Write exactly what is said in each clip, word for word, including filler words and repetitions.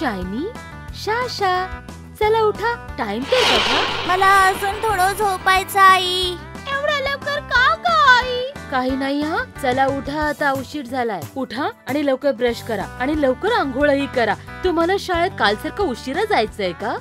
Shiny, Sasha, चला उठा, time तर बघा. मला अजून थोडं झोपायचं आई. एवढ्या लवकर का ग आई? काही नाही हा, चला उठा, आता उशीर झालाय. उठा आणि लवकर ब्रश करा आणि लवकर आंघोळही करा. तुम्हाला शाळेत कालसारखं उशिरा जायचंय का?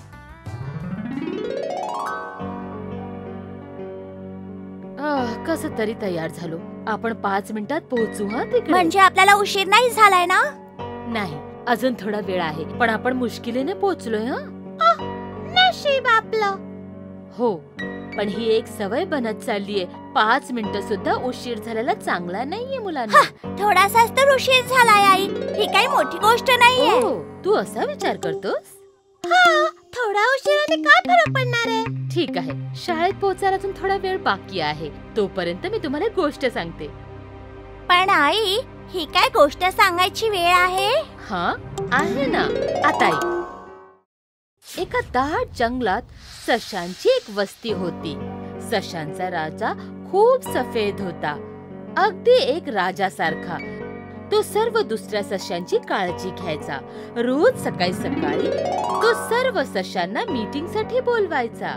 कसं तरी तयार झालो. आपण पाच मिनिटात पोहोचू हा तिकडे. म्हणजे आपल्याला उशीर नाही झालाय ना? नाही, अजून थोडा वेळ आहे, पण आपण मुश्किलीने पोहोचलोय. हा नशीब आपलं. हो, पण ही एक सवय बनत चाललीये. पाच मिनिटं सुद्धा उशीर झालेला चांगला नाहीये मुलांना. थोडासाच तर उशीर झालाय आई, ही काही मोठी गोष्ट नाहीये. तू असा विचार करतोस? हा, थोडा उशिराने काय फरक पडणार आहे? ठीक आहे, शाळेत पोहोचायला अजून थोडा वेळ बाकी आहे. तोपर्यंत मी तुम्हाला गोष्ट सांगते. पण आई, ही काय गोष्ट सांगायची वेळ आहे? हा आहे ना, आता ऐक. एका दाट जंगलात सशांची एक वस्ती होती. सशांचा राजा खूप सफेद होता, अगदी एक राजासारखा. तो सर्व दुसऱ्या सशांची काळजी घ्यायचा. रोज सकाळी सकाळी तो सर्व सशांना मीटिंग साठी बोलवायचा.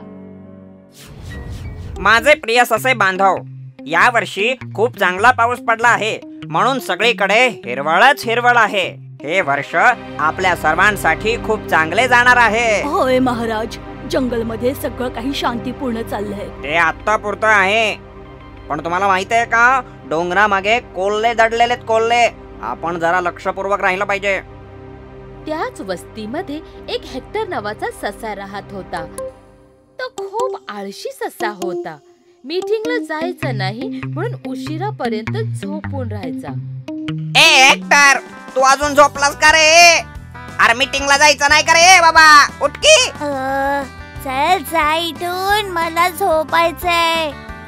माझे प्रिय ससे बांधव, या वर्षी खूप चांगला पाऊस पडला आहे, म्हणून सगळीकडे हिरवळच हिरवळ आहे. हे वर्ष आपल्या सर्वांसाठी खूप चांगले जाणार आहे. होय महाराज, जंगलमध्ये सगळं काही शांतीपूर्ण चाललंय. ते आता पुरतं आहे, पण तुम्हाला माहिती आहे का, डोंगरामागे कोल्हे दडलेले कोल्हे. आपण जरा लक्षपूर्वक राहिलं पाहिजे. त्याच वस्तीमध्ये एक हेक्टर नावाचा ससा राहत होता. तो खूप आळशी ससा होता. मीटिंगला जायचं नाही म्हणून उशिरापर्यंत झोपून राहायचा. ए हेक्टर, तू अजून झोपलास का रे? अरे मीटिंगला जायचं नाही का रे बाबा? उठ की. चल जा इथून, मला झोपायचंय.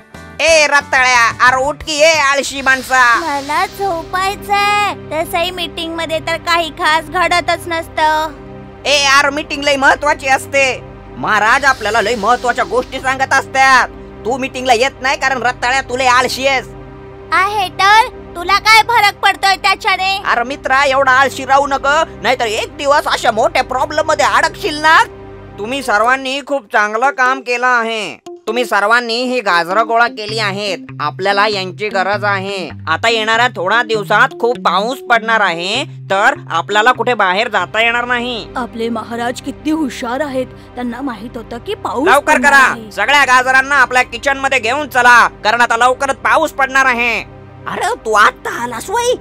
ए रताळ्या, अरे उठ की, ये आळशी माणसा. मला झोपायचंय. तसंही मीटिंग मध्ये तर काही खास घडतच नसतं. ए यार, मीटिंग लय महत्वाची असते. महाराज आपल्याला लय महत्वाच्या गोष्टी सांगत असतात. तू मीटिंगला येत नाही कारण रताळ्या तुला आळशी आहेस. आहे तर तुला काय फरक पडतोय त्याच्याने? अरे मित्रा, एवढा आळशी राहू नका, नाहीतर एक दिवस अशा मोठ्या प्रॉब्लेम मध्ये अडकशील ना. तुम्ही सर्वांनी खूप चांगलं काम केलं आहे. तुम्ही सर्वांनी ही गाजरं गोळा केली आहेत. आपल्याला यांची गरज आहे. आता येणाऱ्या थोड्या दिवसात खूप पाऊस पडणार आहे, तर आपल्याला कुठे बाहेर जाता येणार नाही. आपले महाराज किती हुशार आहेत. त्यांना माहित होतं की पाऊस लवकर करा, सगळ्या गाजरांना आपल्या किचन मध्ये घेऊन चला, कारण आता लवकरच पाऊस पडणार आहे. अरे तू आता आलास वय?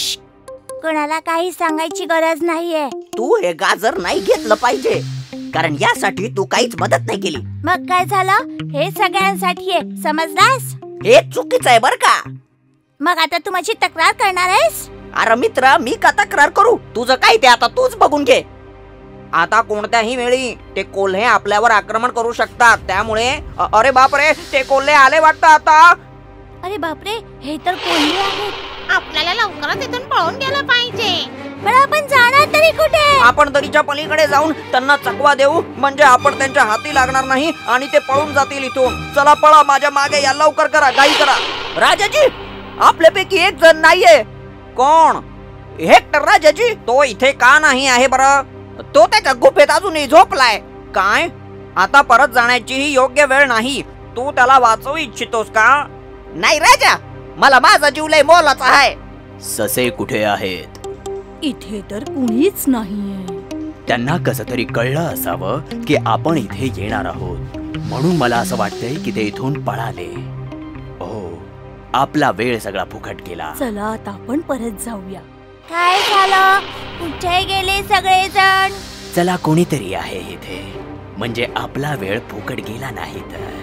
कोणाला काही सांगायची गरज नाहीये. तू हे गाजर नाही घेतलं पाहिजे, कारण यासाठी तू काहीच मदत नाही केली. मग काय झालं? हे सगळ्यांसाठी आहे, समजलास? हे चुकीचं आहे बर का. मग आता तू माझी तक्रार करणार आहेस? अरे मित्र, मी का तक्रार करू? तुझं काय ते आता तूच बघून घे. आता कोणत्याही वेळी ते कोल्हे आपल्यावर आक्रमण करू शकतात, त्यामुळे अरे बापरे, ते कोल्हे आले वाटतं आता. अरे बापरे, हे तर कोल्हे आहेत. आपल्याला लवकरच इथून पळून गेलं पाहिजे. पण आपण जाणार तरी कुठे? आपण दरीच्या पलीकडे जाऊन त्यांना चकवा देऊ, म्हणजे आपण त्यांच्या हाती लागणार नाही आणि ते पळून जातील इथून. चला पळा, माझ्या मागे या, लवकर करा, घाई करा. राजाजी, आपल्यापैकी एक जण नाहीये. कोण? हेक्टर राजाजी. तो इथे का नाही आहे बरं? तो त्याच्या गुफेत अजूनही झोपलाय. काय? आता परत जाण्याची ही योग्य वेळ नाही. तू त्याला वाचवू इच्छितोस का? नाही राजा, मला माझा जीव लय मोलाचा आहे. ससे कुठे आहेत? इथे तर कुणीच नाहीये. त्यांना कसं तरी कळलं असावं की आपण इथे येणार आहोत, म्हणून मला असं वाटतंय की ते इथून पळाले. हो, आपला वेळ सगळा फुकट गेला. चला आता आपण परत जाऊया. काय झालं? कुठे गेले सगळेजण? चला, कोणीतरी आहे इथे, म्हणजे आपला वेळ फुकट गेला नाही तर.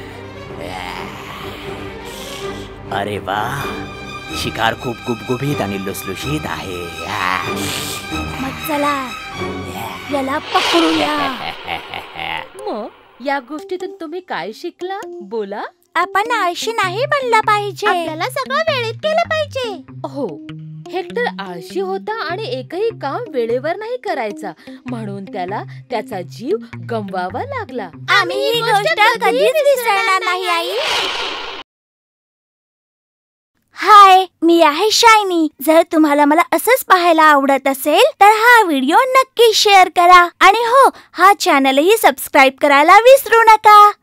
अरे वा, शिकार खूप गुबगुबीत आणि लुसलुशीत आहे. मग चला याला पकडूया. मग या गोष्टीतून तुम्ही काय शिकला? बोला. आपण आळशी नाही बनला पाहिजे. आपल्याला सगळं वेळेत केलं पाहिजे. हो, हेक्टर आळशी होता आणि एकही काम वेळेवर नाही करायचा, म्हणून त्याला त्याचा जीव गमवावा लागला. आम्ही ही गोष्ट कधीच विसरणार नाही आई. हाय, मी आहे शायनी. जर तुम्हाला मला असंच पाहायला आवडत असेल तर हा व्हिडिओ नक्की शेअर करा आणि हो, हा चॅनलही सबस्क्राईब करायला विसरू नका.